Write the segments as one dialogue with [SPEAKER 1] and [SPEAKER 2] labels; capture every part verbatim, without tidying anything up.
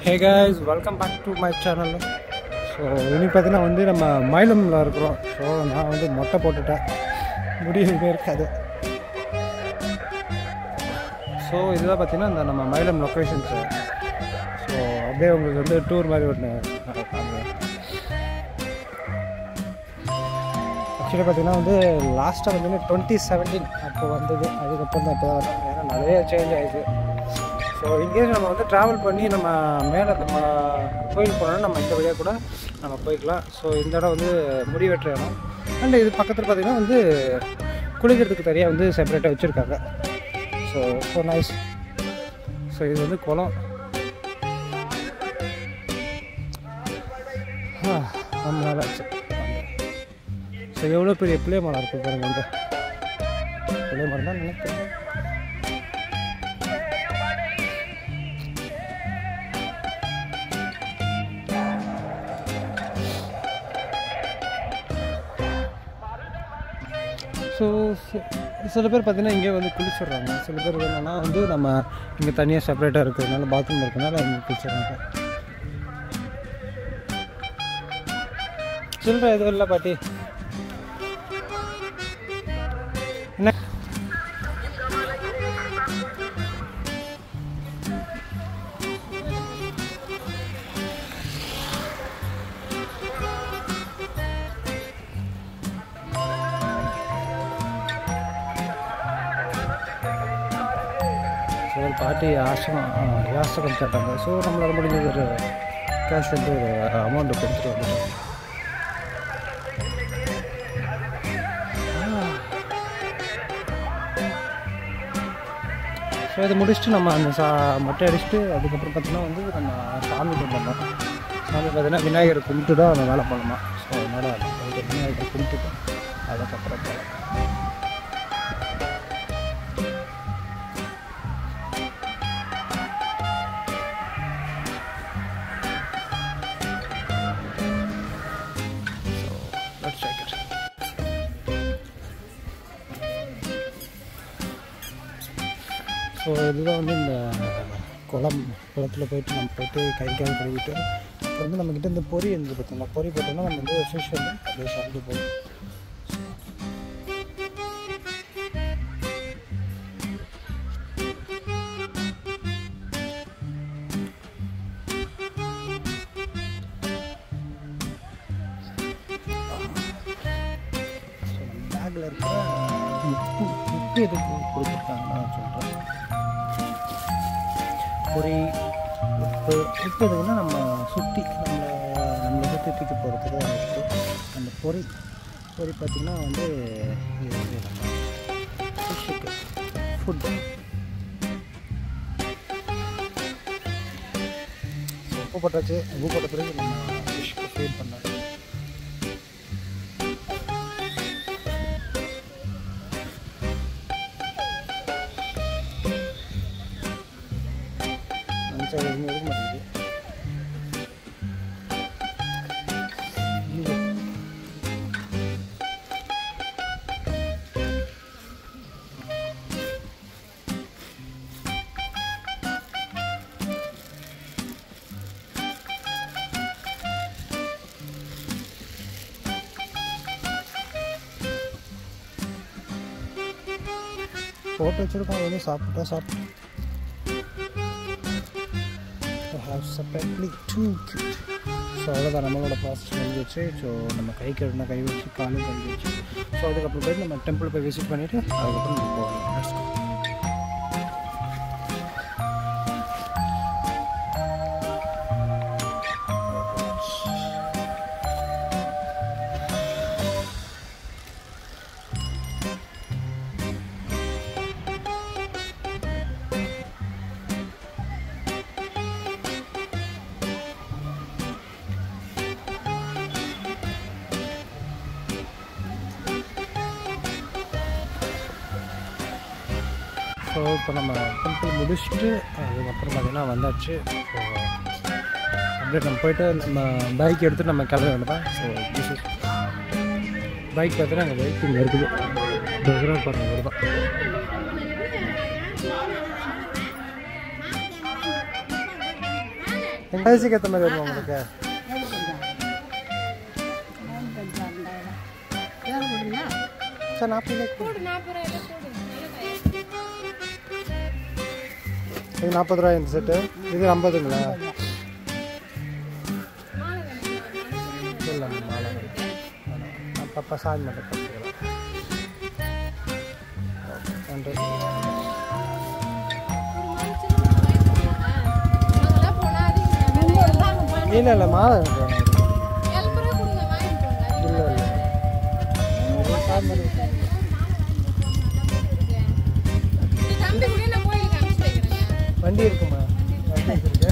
[SPEAKER 1] Hey guys, welcome back to my channel. So, ini பார்த்தீங்கன்னா வந்து நம்ம மயிலம்ல இருக்கிறோம். ஸோ நான் வந்து மொட்டை போட்டுட்டேன், முடியவே இருக்காது. ஸோ இதெல்லாம் பார்த்தீங்கன்னா இந்த நம்ம மயிலம் லொக்கேஷன்ஸு. ஸோ அப்படியே உங்களுக்கு வந்து டூர் மாதிரி ஒன்று நடப்பாங்க. ஆக்சுவலி பார்த்தீங்கன்னா வந்து லாஸ்ட்டாக வந்து டுவெண்ட்டி செவன்டீன் அப்போ வந்தது. அதுக்கப்புறம் தான் இப்போ தான் வரும், ஏன்னா நிறைய சேஞ்ச் ஆகிடுது. ஸோ இங்கேயும் நம்ம வந்து ட்ராவல் பண்ணி நம்ம மேலே நம்ம கோயில் போனோம்னா நம்ம இந்த வழியாக கூட நம்ம போய்க்கலாம். ஸோ இந்த இடம் வந்து முடி வெட்டுற இடம். அண்ட் இது பக்கத்தில் பார்த்திங்கன்னா வந்து குளிக்கிறதுக்கு தனியாக வந்து செப்பரேட்டாக வச்சுருக்காங்க. So so nice. ஸோ இது வந்து குளம். நம்மளால ஸோ எவ்வளோ பெரிய புளிய மரம் இருக்குது பாருங்கள். இந்த புளிய மரம் தான் நினைக்கிறேன். ஸோ சில பேர் பார்த்திங்கன்னா இங்கே வந்து குளிச்சிடுறாங்க. சில பேர் என்னென்னா வந்து நம்ம இங்கே தனியாக செப்பரேட்டாக இருக்கிறதுனால பாத்ரூம் இருக்கிறதுனால இங்கே குளிச்சிடுறாங்க. சில்லற எதுவும் இல்லை பாட்டி. என்ன ஒரு பாட்டி ஆசிரமம் யாசகம் கேட்டாங்க. ஸோ நம்மளால் முடிஞ்ச ஒரு கேஷ் வந்து ஒரு அமௌண்ட்டு கொடுத்துட்டு வந்துட்டோம். ஸோ இதை முடிச்சுட்டு நம்ம அந்த சா மட்டை அடிச்சுட்டு அதுக்கப்புறம் பார்த்தீங்கன்னா வந்து நம்ம சாமி கும்பிடணும். சாமி பார்த்தீங்கன்னா விநாயகரை கும்பிட்டு தான் அந்த வேலை பண்ணணுமா. ஸோ அதனால் விநாயகரை கும்பிட்டுட்டு அதுக்கப்புறம் போகலாம். ஸோ இதுதான் வந்து இந்த குளம். குளத்தில் போயிட்டு நம்ம போய்ட்டு கை கால் கழுவிட்டு அப்புறம் வந்து நம்மக்கிட்ட இந்த பொறி இருந்து பார்த்தோம்னா பொறி போட்டோம்னா நம்ம வந்து ஃபிஷ் வந்து அப்படியே சாப்பிட்டு போகும். ஸோ நம்ம பேக்கில் இருக்கிற உப்பு உப்பு எதுக்கு கொடுத்துருக்காங்கன்னு நான் சொல்கிறேன். பொறி உப்பு உப்பு எதுக்குன்னா நம்ம சுற்றி நம்மளை நம்மளை சுற்றி தூக்கி போகிறதுக்கு தான் உப்பு. அந்த பொறி பொறி பார்த்திங்கன்னா வந்து இது வந்து நம்ம ஃபிஷ்ஷுக்கு ஃபுட்டு. உப்பு போட்டாச்சு. உப்பு போட்ட பிறகு நம்ம ஃபிஷ்ஷுக்கு ஃபீட் பண்ணோம். எதுவுமே இருக்க மாட்டேங்குது. போட்டு வச்சுருக்கோம். அது வந்து சாப்பிட்டா சாப்பிட்டு have separately too cute. So அவ்வளோதான் நம்மளோட ப்ராசஸ் முடிஞ்சிச்சு. ஸோ நம்ம கை கழுவினா கை வச்சு காலும் கழுவி வச்சு ஸோ அதுக்கப்புறம் போய்ட்டு நம்ம டெம்பிள் போய் விசிட் பண்ணிவிட்டு அதுக்கப்புறம் நம்ம போகலாம். ஸோ இப்போ நம்ம டெம்பிள் முடிச்சுட்டு அதுக்கப்புறம் பார்த்திங்கன்னா வந்தாச்சு. ஸோ அப்படியே நம்ம போய்ட்டு நம்ம பைக் எடுத்து நம்ம கிளம்ப வேண்டியதான். ஸோ பைக் பார்த்தீங்கன்னா அங்கே பைக் இங்கே இருக்குது. பாருங்கள் வருதான். எங்கள் வயசுக்கு ஏற்ற மாதிரி வருமா உங்களுக்கு? சார் நாற்பது இது நாற்பது ரூபாய் இந்த செட்டு. இது ஐம்பதுங்களா? இல்லை மாலை அப்பப்போ சாமி மட்டும் பார்த்துக்கலாம். நன்றி. இல்லை இல்லை மாலை இல்லை இல்லை சாமி வண்டி இருக்குமா? வண்டி இருக்கு.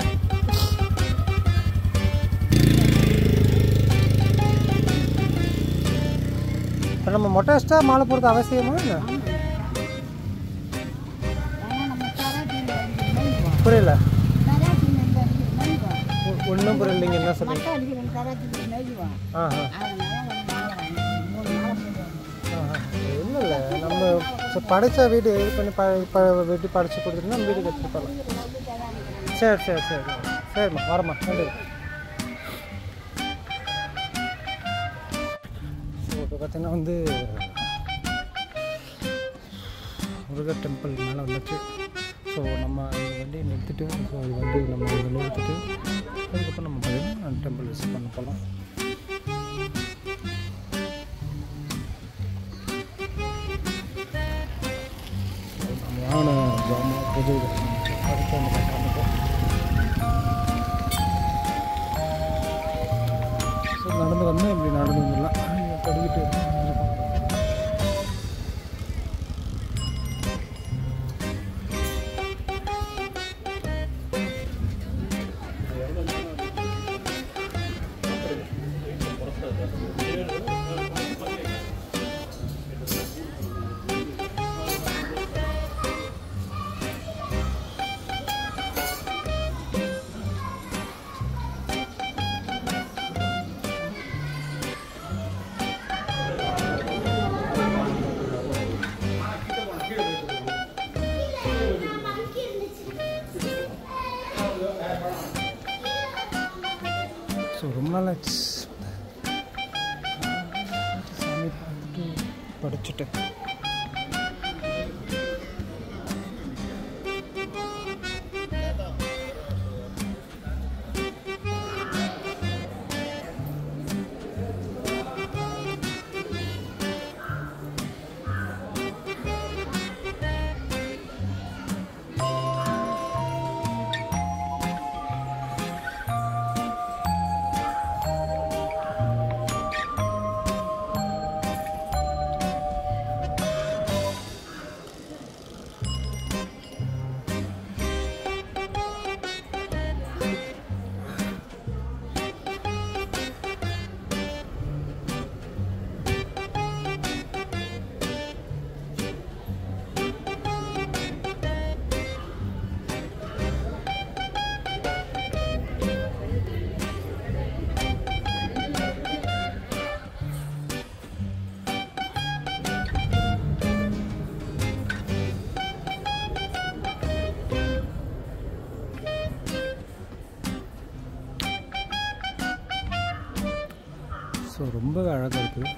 [SPEAKER 1] இப்போ நம்ம மொட்டை வச்சிட்டா மாலை போடுறது அவசியமா இல்லை? புரியல, ஒன்றும் புரியலைங்க. என்ன சொல்லுங்க? ஆ ஆ ஒன்றும் இல்லை, நம்ம படித்த வீடு இது பண்ணி ப ப வீட்டு படித்து கொடுத்துட்டு நம்ம வீட்டுக்கு எடுத்துகிட்டு போகலாம். சரி சரி சரி சரிம்மா, வரம்மா. நன்றி. ஸோ இப்போ பார்த்தீங்கன்னா வந்து முருகர் டெம்பிள் மேலே வந்துச்சு. ஸோ நம்ம இந்த வண்டியை நிறுத்திட்டு ஸோ இது வண்டி நம்ம இதில் நிறுத்திட்டு அதுக்கப்புறம் நம்ம பார்த்தீங்கன்னா டெம்பிள் விசிட் பண்ண போகலாம். வாங்கின ஜாமான் புது அடுத்து அந்த காமிப்போம். ஸோ நடந்து வந்தால் இப்படி நடந்து வந்துடலாம். படிக்கிட்டு ஸோ ரொம்ப நாள் ஆச்சு சாமி பார்த்துட்டு படிச்சுட்டு. ஸோ ரொம்பவே அழகாக இருக்குது.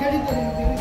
[SPEAKER 1] தேடி தேடி